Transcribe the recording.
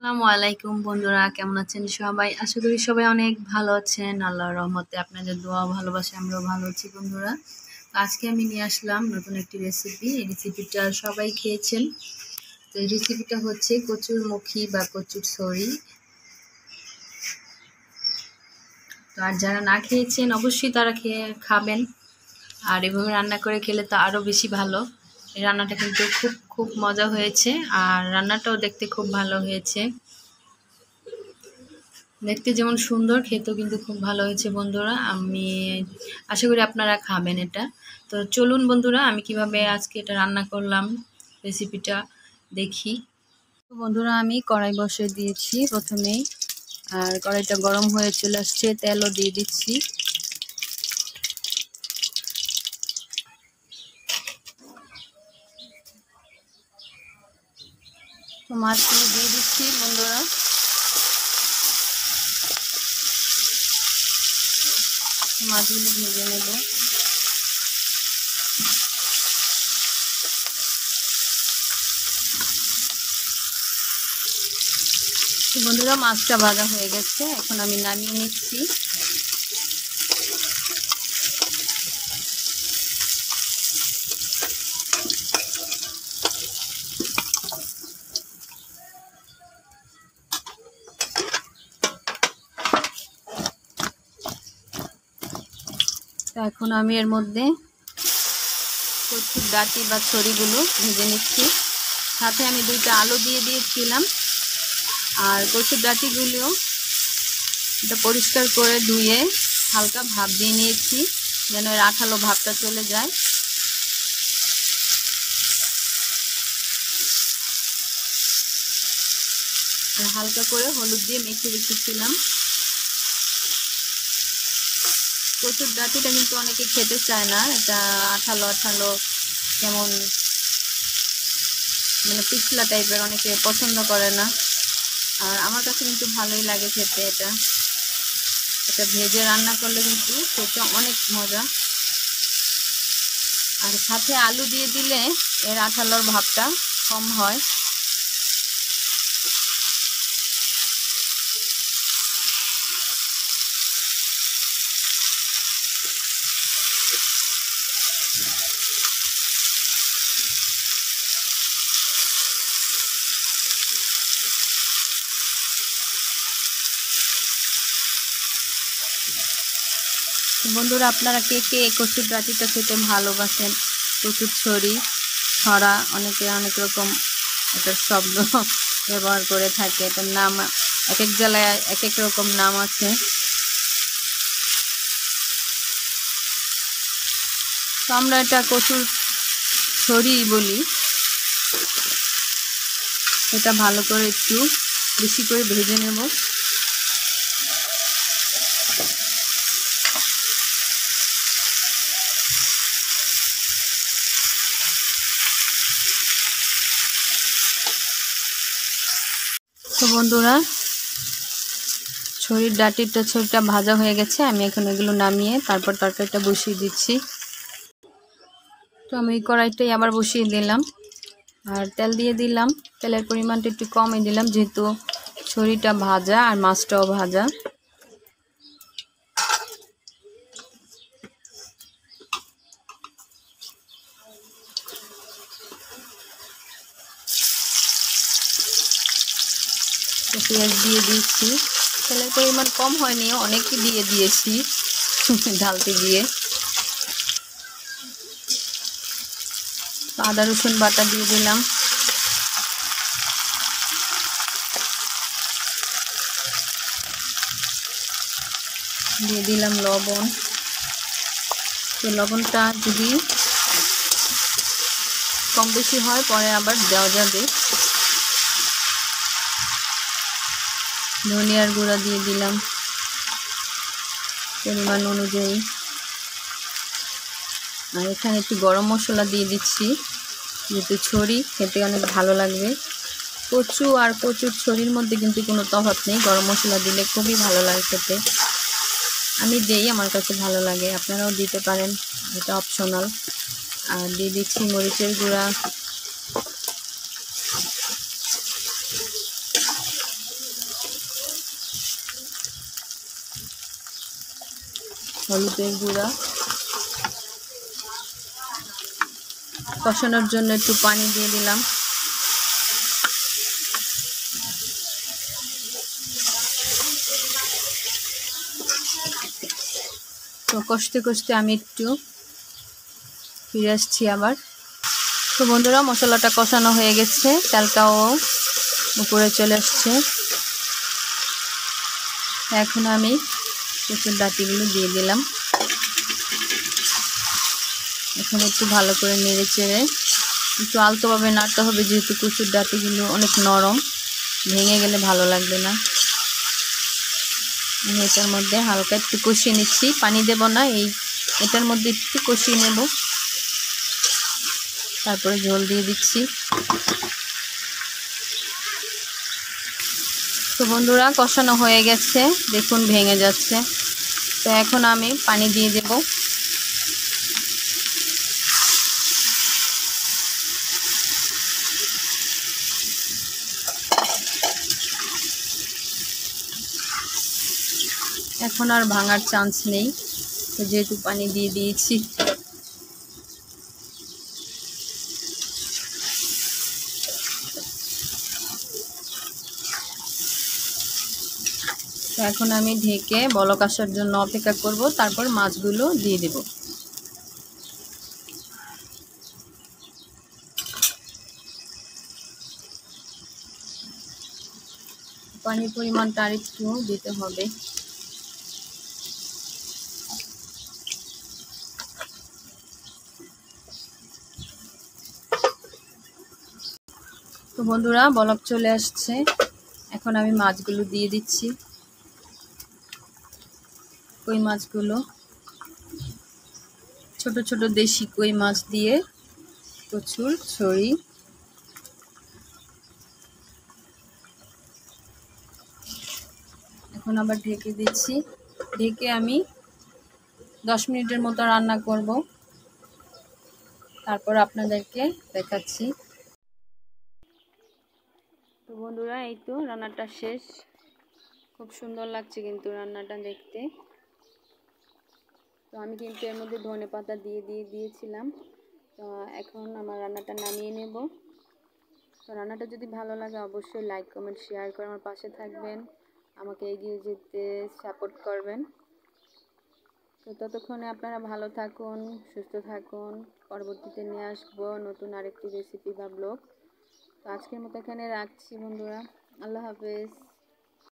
আসসালামু আলাইকুম বন্ধুরা, কেমন আছেন সবাই? আশা করি সবাই অনেক ভালো আছেন। আল্লাহর রহমতে আপনাদের দোয়া ও ভালোবাসায় আমরাও ভালো আছি বন্ধুরা। তো আজকে আমি নিয়ে আসলাম নতুন একটি রেসিপি। এই রেসিপিটা সবাই খেয়েছেন। তো এই রেসিপিটা হচ্ছে কচুরমুখী বা কচুরছড়ি। তো আর যারা না খেয়েছেন অবশ্যই তারা খাবেন। আর এভাবে রান্না করে খেলে তো আরও বেশি ভালো। এই রান্নাটা কিন্তু খুব খুব মজা হয়েছে, আর রান্নাটাও দেখতে খুব ভালো হয়েছে। দেখতে যেমন সুন্দর, খেতেও কিন্তু খুব ভালো হয়েছে বন্ধুরা। আমি আশা করি আপনারা খাবেন এটা। তো চলুন বন্ধুরা, আমি কিভাবে আজকে এটা রান্না করলাম রেসিপিটা দেখি। তো বন্ধুরা, আমি কড়াই বসিয়ে দিয়েছি প্রথমেই, আর কড়াইটা গরম হয়ে চলে আসছে। তেলও দিয়ে দিচ্ছি। তো মাছগুলো দিয়ে দিচ্ছি বন্ধুরা। মাছগুলো ভেজে নেব। তো বন্ধুরা, মাছটা ভাজা হয়ে গেছে, এখন আমি নামিয়ে নিচ্ছি। তো এখন আমি এর মধ্যে কচুর ডাঁটি বা ছড়িগুলো ভেজে নিচ্ছি। সাথে আমি 2টা আলু দিয়ে দিয়েছিলাম। আর কচুর ডাঁটিগুলো এটা পরিষ্কার করে ধুয়ে হালকা ভাপ দিয়ে নিয়েছি, যেন এর আঠালো ভাবটা চলে যায়। আর হালকা করে হলুদ দিয়ে মেখে রেখেছিলাম। কচুর ডাঁটিটা কিন্তু অনেকে খেতে চায় না, এটা আঠালো আঠালো কেমন মানে পিছলা টাইপের, অনেকে পছন্দ করে না। আর আমার কাছে কিন্তু ভালোই লাগে খেতে। এটা ভেজে রান্না করলে কিন্তু খেতে অনেক মজা। আর সাথে আলু দিয়ে দিলে এর আঠালোর ভাবটা কম হয়। বন্ধুরা, আপনারা কে কে এই কচুর ডাঁটিটা খেতে ভালোবাসেন? কচুর ছড়ি, ছড়া, অনেকে অনেক রকম এটার শব্দ ব্যবহার করে থাকে। এটার নাম এক এক জেলায় এক এক রকম নাম আছে। তো আমরা এটা কচুর ছড়ি বলি। এটা ভালো করে একটু বেশি করে ভেজে নেব। তো বন্ধুরা, ছড়িটা ভাজা হয়ে গেছে। আমি এখন এগুলো নামিয়ে তারপর তরকারিটা বসিয়ে দিচ্ছি। তো আমি কড়াইটাই আবার বসিয়ে দিলাম, আর তেল দিয়ে দিলাম। তেলের পরিমাণটা একটু কমই দিলাম, যেহেতু ছড়িটা ভাজা আর মাছটাও ভাজা। পেঁয়াজ দিয়ে দিয়েছি। তেলের পরিমাণ কম হয়নি, অনেকই দিয়ে দিয়েছি ঢালতে গিয়ে। আদা রসুন বাটা দিয়ে দিলাম। দিয়ে দিলাম লবণ। তো লবণটা যদি কম বেশি হয় পরে আবার দেওয়া যাবে। ধনিয়ার গুঁড়া দিয়ে দিলাম পরিমাণ অনুযায়ী। আর এখানে একটু গরম মশলা দিয়ে দিচ্ছি, যেহেতু ছড়ি খেতে অনেক ভালো লাগবে। কচু আর কচুর ছড়ির মধ্যে কিন্তু কোনো তফাৎ নেই, গরম মশলা দিলে খুবই ভালো লাগে খেতে। আমি দেই, আমার কাছে ভালো লাগে, আপনারাও দিতে পারেন, এটা অপশনাল। আর দিয়ে দিচ্ছি মরিচের গুঁড়া। হলুদের গুঁড়া, কষানোর জন্য একটু পানি দিয়ে দিলাম। তো কষতে কষতে আমি একটু ফিরে আসছি আবার। তো বন্ধুরা, মশলাটা কষানো হয়ে গেছে, তেলটাও উপরে চলে আসছে। এখন আমি কচুর ডাঁটিগুলো দিয়ে দিলাম। এখন একটু ভালো করে নেড়ে চেড়ে একটু আলতোভাবে নাড়তে হবে, যেহেতু কচুর ডাঁটিগুলো অনেক নরম, ভেঙে গেলে ভালো লাগবে না। আমি এটার মধ্যে হালকা একটু কষিয়ে নিচ্ছি, পানি দেব না, এটার মধ্যে একটু কষিয়ে নেব, তারপরে ঝোল দিয়ে দিচ্ছি। তো বন্ধুরা, কষানো হয়ে গেছে, দেখুন ভেঙে যাচ্ছে। তো এখন আমি পানি দিয়ে দেব। এখন আর ভাঙার চান্স নেই, তো যেহেতু পানি দিয়ে দিয়েছি। তো এখন আমি ঢেকে বলক আসার জন্য অপেক্ষা করব, তারপর মাছগুলো দিয়ে দেব। পানির পরিমাণটা আরেকটু দিতে হবে। তো বন্ধুরা, বলক চলে আসছে, এখন আমি মাছগুলো দিয়ে দিচ্ছি। কই মাছগুলো ছোট ছোট দেশি কই মাছ দিয়ে কচুর ছড়ি। এখন আবার ঢেকে দিচ্ছি। ঢেকে আমি 10 মিনিটের মতো রান্না করব, তারপর আপনাদেরকে দেখাচ্ছি। তো বন্ধুরা, এই তো রান্নাটা শেষ। খুব সুন্দর লাগছে কিন্তু রান্নাটা দেখতে। তো আমি কিন্তু এর মধ্যে ধনেপাতা দিয়েছিলাম। তো এখন আমার রান্নাটা নামিয়ে নেব। তো রান্নাটা যদি ভালো লাগে অবশ্যই লাইক কমেন্ট শেয়ার করে আমার পাশে থাকবেন, আমাকে এগিয়ে যেতে সাপোর্ট করবেন। তো ততক্ষণে আপনারা ভালো থাকুন, সুস্থ থাকুন। পরবর্তীতে নিয়ে আসবো নতুন আরেকটি রেসিপি বা ব্লগ। তো আজকের মতো এখানে রাখছি বন্ধুরা, আল্লাহ হাফেজ।